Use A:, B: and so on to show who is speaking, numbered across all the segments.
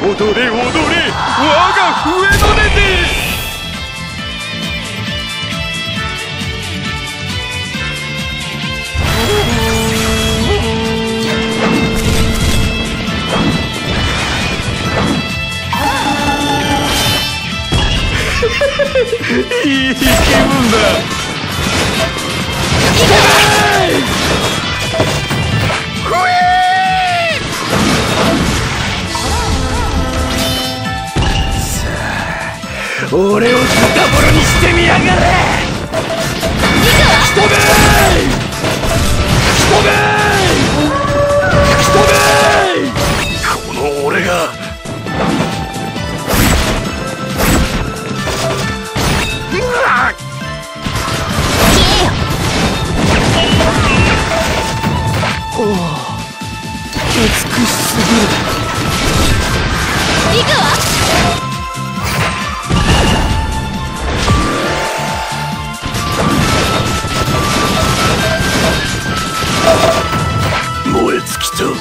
A: 踊れ踊れ我が笛の音で。いい気分だ。俺をズタボロにしてみやがれ。吹き飛べ吹き飛べ吹き飛べ。この俺が美しすぎる。行くわ。燃え尽きた。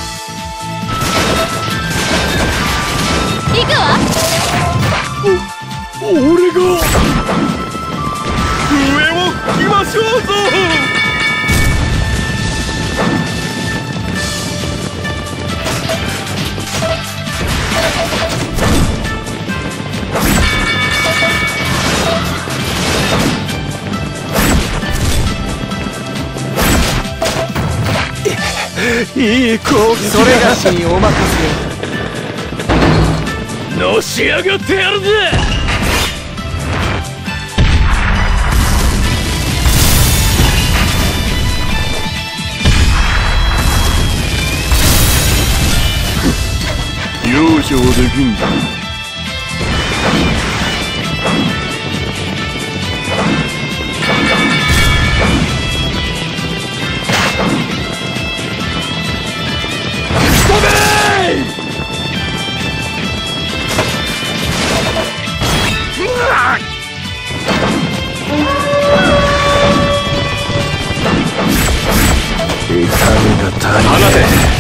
A: 行くわ。俺が上を吹きましょうぞ。いい攻撃だ。それがしにお任せ。のし上がってやるぜ。容赦はできんだ。痛みが足りねえ。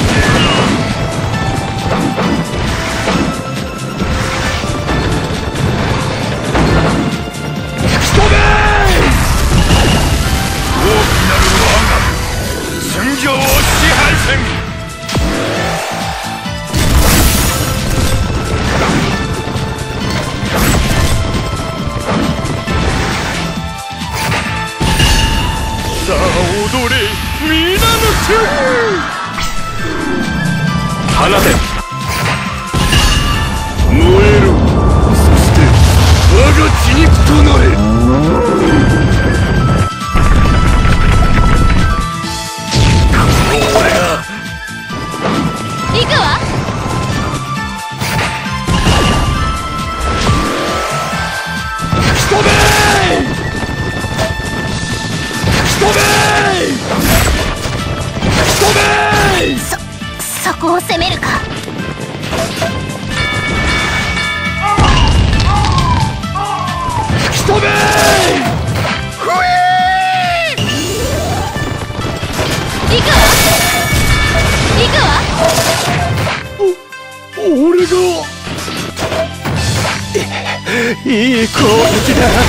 A: さあ踊れ皆の衆。放て燃えろ。そして我が血肉となれ。俺が行くわ。吹き飛べ飛べ飛べ。
B: そこを攻めるか。
A: 吹き飛べふえー。
B: 行くわ行く
A: わ。俺がいい攻撃だ。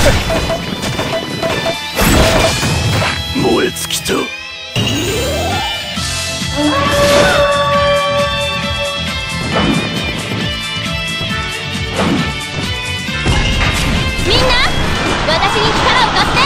A: 燃え尽きた。
B: みんな私に力を貸して。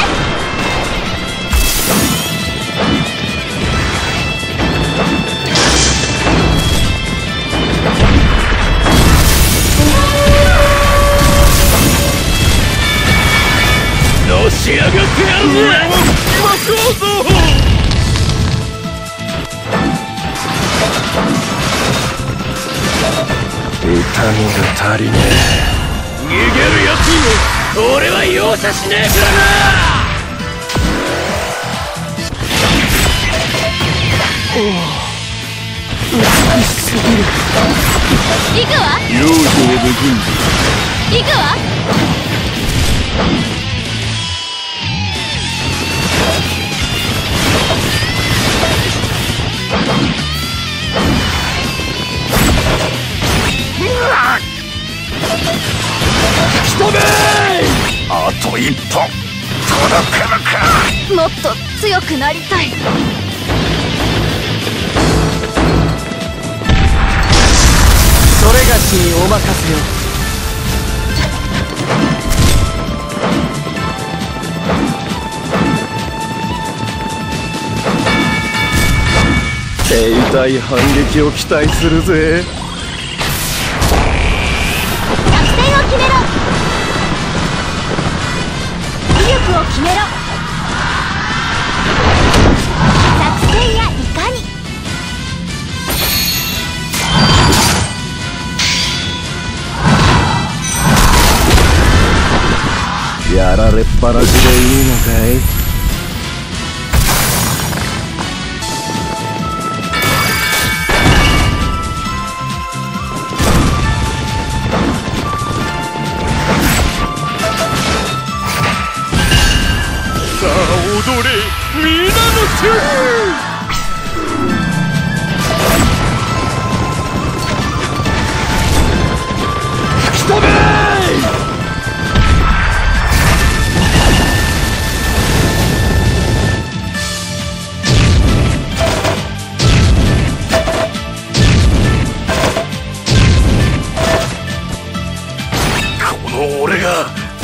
A: のし上がってやるぜ。上を吹きましょうぞ。痛みが足りねえ。逃げるやつに俺は容赦しねえからな。美しすぎる。
B: 行くわ。
A: 容赦はできんぞ。
B: 行くわ。
A: うわ一歩届かぬか。
B: もっと強くなりたい。
C: それがしにお任せよ。
A: 兵隊反撃を期待するぜ。
B: 作戦を決めろ。威力を決めろ。作戦やいかに。
A: やられっぱなしでいいのかい。さあ踊れ皆の衆。吹き飛べ。俺が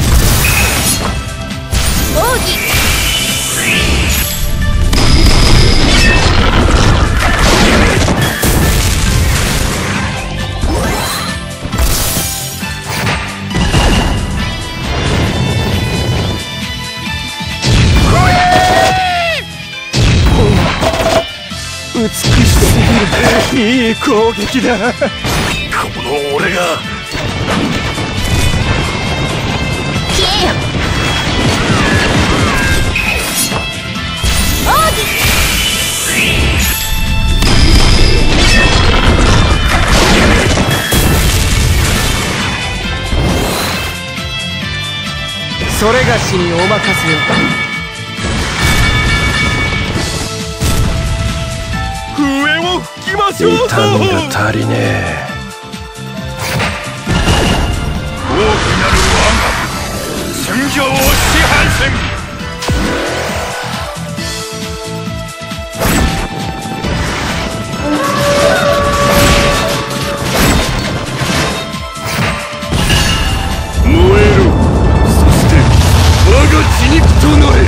B: 奥義。
A: 美しすぎるいい攻撃だ。この俺が
B: 消えよ。奥義。
C: それがしにお任せよ。
A: 笛を吹きましょう。痛みが足りねえ。大きなる我が戦場を支配せん。燃えろ。そして我が血肉となれ。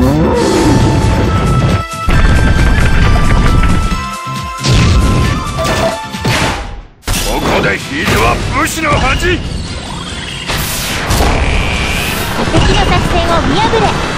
A: ここで引いては武士の恥。
B: 敵の作戦を見破れ。